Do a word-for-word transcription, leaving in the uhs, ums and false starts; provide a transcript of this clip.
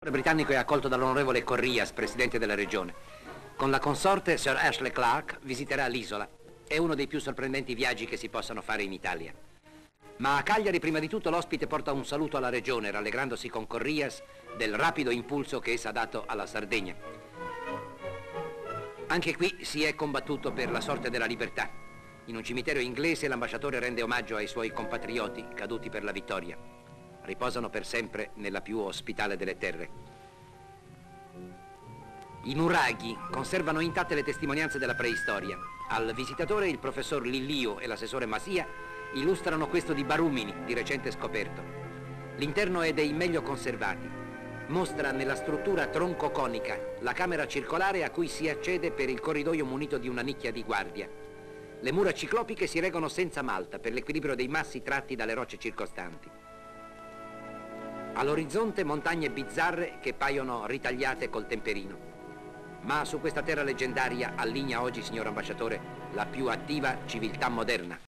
Il britannico è accolto dall'onorevole Corrias, presidente della regione. Con la consorte Sir Ashley Clark visiterà l'isola. È uno dei più sorprendenti viaggi che si possano fare in Italia. Ma a Cagliari, prima di tutto, l'ospite porta un saluto alla regione, rallegrandosi con Corrias del rapido impulso che essa ha dato alla Sardegna. Anche qui si è combattuto per la sorte della libertà. In un cimitero inglese l'ambasciatore rende omaggio ai suoi compatrioti caduti per la vittoria. Riposano per sempre nella più ospitale delle terre. I nuraghi conservano intatte le testimonianze della preistoria. Al visitatore il professor Lillio e l'assessore Masia illustrano questo di Barumini, di recente scoperto. L'interno è dei meglio conservati. Mostra nella struttura troncoconica la camera circolare a cui si accede per il corridoio munito di una nicchia di guardia. Le mura ciclopiche si reggono senza malta per l'equilibrio dei massi tratti dalle rocce circostanti. All'orizzonte montagne bizzarre che paiono ritagliate col temperino. Ma su questa terra leggendaria alligna oggi, signor ambasciatore, la più attiva civiltà moderna.